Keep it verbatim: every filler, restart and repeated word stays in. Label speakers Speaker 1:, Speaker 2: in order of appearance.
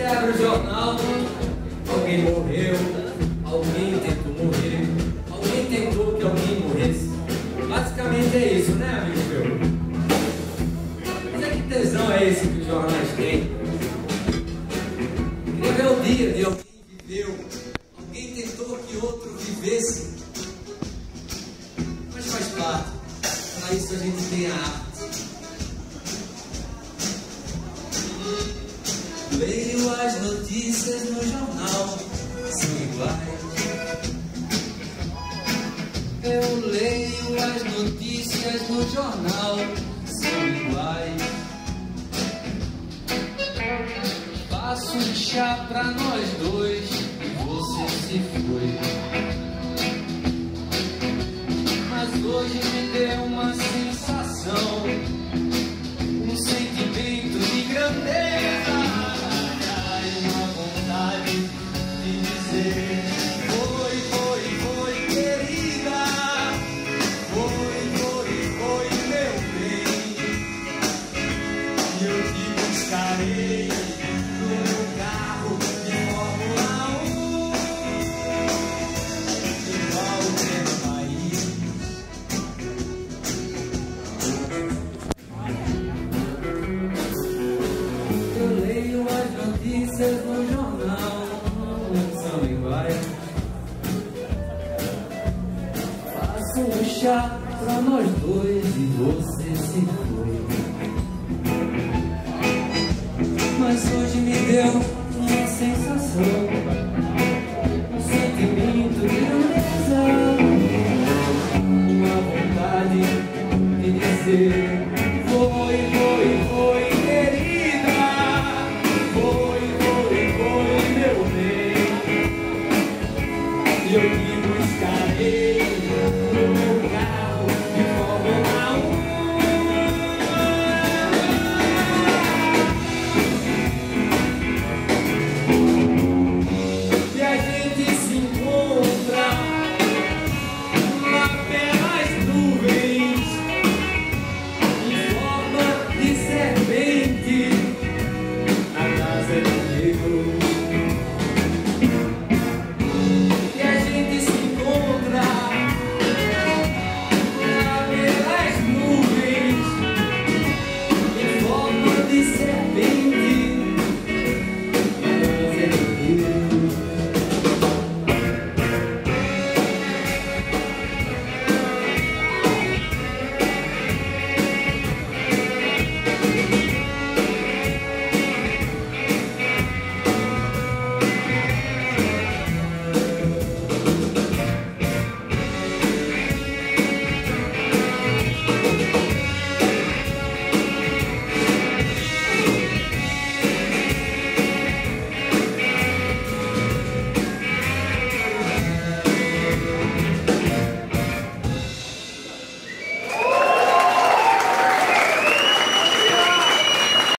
Speaker 1: abre o jornal, alguém morreu, alguém tentou morrer, alguém tentou que alguém morresse. Basicamente é isso, né, amigo meu? Mas é que tesão é esse que os jornais têm? Queria ver o dia de alguém que viveu, alguém tentou que outro vivesse. Mas faz parte, para isso a gente tem a arte. Leio as notícias no jornal, são iguais. Eu leio as notícias no jornal, são iguais. Faço um chá pra nós dois e você se foi. Mas hoje me deu uma sensação, um sentimento de grandeza. Foi, foi, foi, querida. Foi, foi, foi, meu bem. E eu te buscarei no meu carro de Fórmula um, igual o meu país. Eu leio as notícias no jornal, são iguais. Faço um chá pra nós dois e você se foi. Mas hoje me deu uma sensação, um sentimento de grandeza, uma vontade de dizer: foi, foi, foi, querida. Foi, foi, foi, meu bem. E eu te buscarei no meu carro de Fórmula um. E a gente se encontra lá pelas nuvens, em forma de serpente, na casa do negro.